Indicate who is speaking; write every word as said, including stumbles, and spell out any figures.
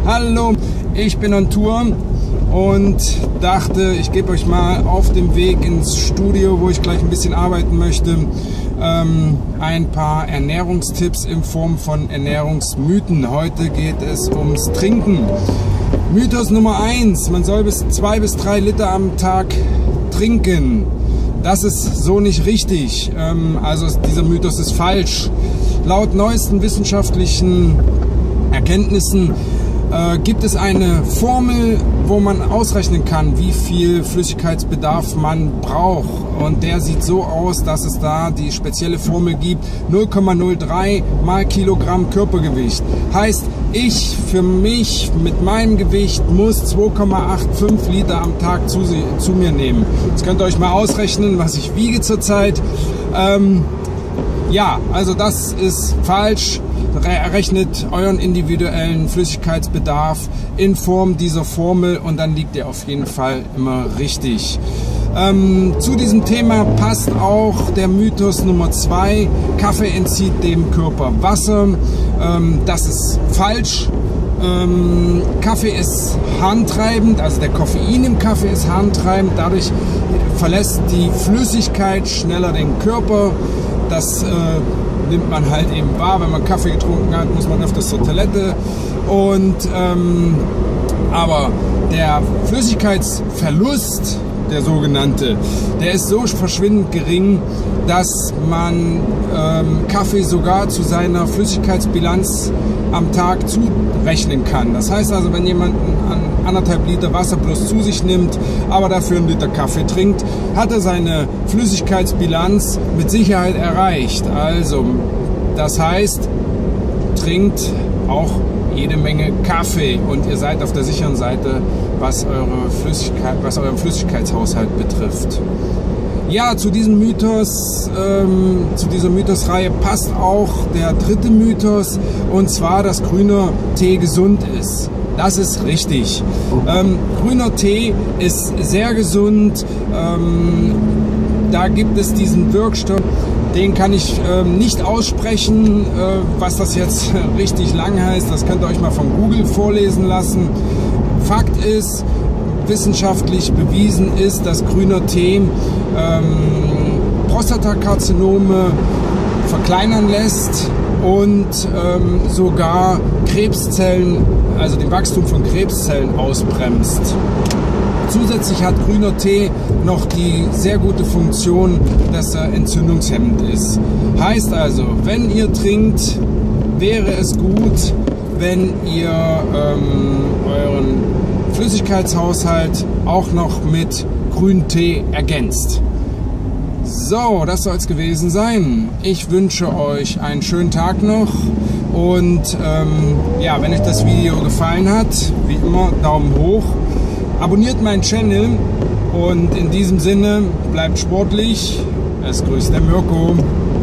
Speaker 1: Hallo, ich bin on Tour und dachte, ich gebe euch mal auf dem Weg ins Studio, wo ich gleich ein bisschen arbeiten möchte, ähm, ein paar Ernährungstipps in Form von Ernährungsmythen. Heute geht es ums Trinken. Mythos Nummer eins, man soll bis zwei bis drei Liter am Tag trinken. Das ist so nicht richtig. Ähm, also dieser Mythos ist falsch. Laut neuesten wissenschaftlichen Erkenntnissen äh, gibt es eine Formel, wo man ausrechnen kann, wie viel Flüssigkeitsbedarf man braucht. Und der sieht so aus, dass es da die spezielle Formel gibt, null Komma null drei mal Kilogramm Körpergewicht. Heißt, ich für mich mit meinem Gewicht muss zwei Komma fünfundachtzig Liter am Tag zu, zu mir nehmen. Jetzt könnt ihr euch mal ausrechnen, was ich wiege zurzeit. Ähm, ja, also das ist falsch. Rechnet euren individuellen Flüssigkeitsbedarf in Form dieser Formel und dann liegt ihr auf jeden Fall immer richtig. Ähm, zu diesem Thema passt auch der Mythos Nummer zwei, Kaffee entzieht dem Körper Wasser. Ähm, das ist falsch. Ähm, Kaffee ist harntreibend, also der Koffein im Kaffee ist harntreibend, dadurch verlässt die Flüssigkeit schneller den Körper. Das äh, nimmt man halt eben wahr, wenn man Kaffee getrunken hat, muss man öfters zur Toilette. Und ähm, aber der Flüssigkeitsverlust, der sogenannte, der ist so verschwindend gering, dass man ähm, Kaffee sogar zu seiner Flüssigkeitsbilanz am Tag zurechnen kann. Das heißt also, wenn jemand an anderthalb Liter Wasser bloß zu sich nimmt, aber dafür einen Liter Kaffee trinkt, hat er seine Flüssigkeitsbilanz mit Sicherheit erreicht. Also, das heißt, trinkt auch jede Menge Kaffee und ihr seid auf der sicheren Seite, was eure Flüssigkeit, was euren Flüssigkeitshaushalt betrifft. Ja, zu diesem Mythos, ähm, zu dieser Mythosreihe passt auch der dritte Mythos, und zwar, dass grüner Tee gesund ist. Das ist richtig. Ähm, grüner Tee ist sehr gesund. Ähm, da gibt es diesen Wirkstoff, den kann ich ähm, nicht aussprechen, äh, was das jetzt richtig lang heißt. Das könnt ihr euch mal von Google vorlesen lassen. Fakt ist, wissenschaftlich bewiesen ist, dass grüner Tee ähm, Prostatakarzinome verkleinern lässt und ähm, sogar Krebszellen, also den Wachstum von Krebszellen ausbremst. Zusätzlich hat grüner Tee noch die sehr gute Funktion, dass er entzündungshemmend ist. Heißt also, wenn ihr trinkt, wäre es gut, wenn ihr ähm, euren Flüssigkeitshaushalt auch noch mit grünem Tee ergänzt. So, das soll es gewesen sein. Ich wünsche euch einen schönen Tag noch und ähm, ja, wenn euch das Video gefallen hat, wie immer Daumen hoch, abonniert meinen Channel und in diesem Sinne bleibt sportlich. Es grüßt der Mirko.